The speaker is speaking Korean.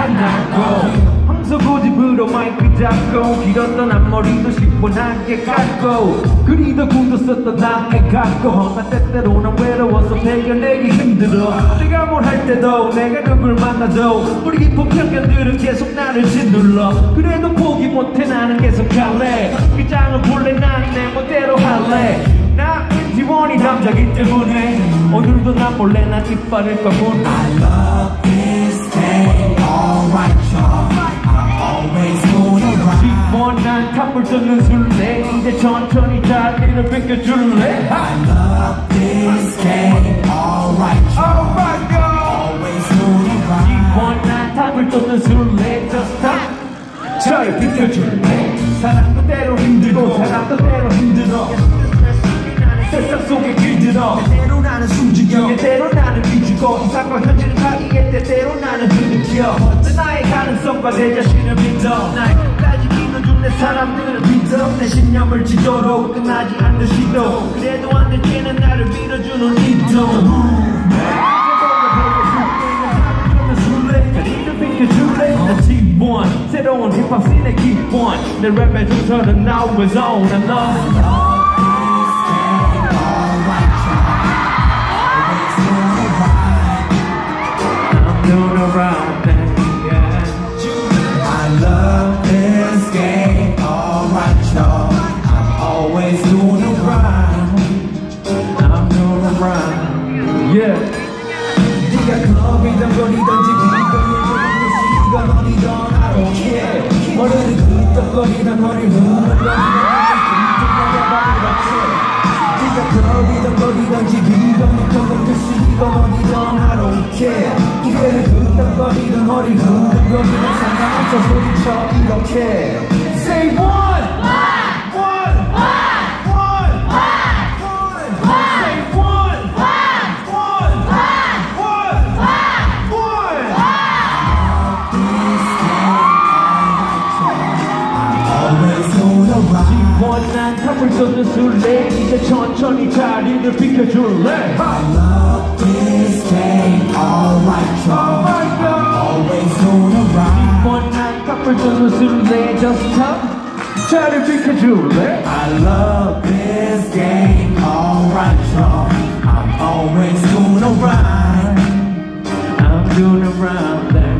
한다고 항소 고집으로 마이크 잡고 길었던 앞머리도 시원하게 깎고 그리도 굳었었던 나의 갖고 나 때때로는 외로워서 배겨내기 힘들어 내가 뭘 할 때도 내가 누굴 만나도 우리 깊은 편견들은 계속 나를 짓눌러 그래도 포기 못해 나는 계속 갈래 그 장을 볼래 난 내 멋대로 할래 나 지원이 남자기 때문에 오늘도 난 몰래 난 이빨을 꺼본 I love this game, alright y'all I'm always gonna ride 지원한 탑을 쫓는 술래 이제 천천히 자리를 뺏겨줄래 I love this game, alright y'all always gonna ride 지원한 탑을 쫓는 술래 Just stop 자리 비켜줄래 사랑도 때로 힘들고 사랑도 때로 힘들어 세상 속에 길들어 때로 나는 숨죽여 때로 나는 비추고 이상과 현실을 가기에 때때로 나는 흐느껴 나의 가능성과 내 자신을 믿어 날 끝까지 믿어준 내 사람들을 믿어 내 신념을 지도록 끝나지 않는 시도 그래도 안 될 때는 나를 밀어주는 이도 T1 새로운 힙합 씬의 기본 내 랩에 좀처럼 now is on and on doing around thing, yeah. I love this game, alright y'all I'm always doing around I'm doing around, yeah. 네가 클럽이던 거리던지 비거리던 시간 어디던 I don't care 머리를 끄덕거리던 머리를 흔들거리던 네가 클럽이던 거리던지 비거리던 시간 어디던 I don't care 이거를 끄덕거리던 머리를 흔들거리던 상관없어 소리쳐 이렇게 Say one! 원한 탑을 쏟는 술래 이제 천천히 자리를 비켜줄래 I love this game, alright y'all I'm always gonna ride 원한 탑을 쏟는 술래 Just stop 자리를 비켜줄래 I love this game, alright y'all I'm always gonna ride I'm doing around that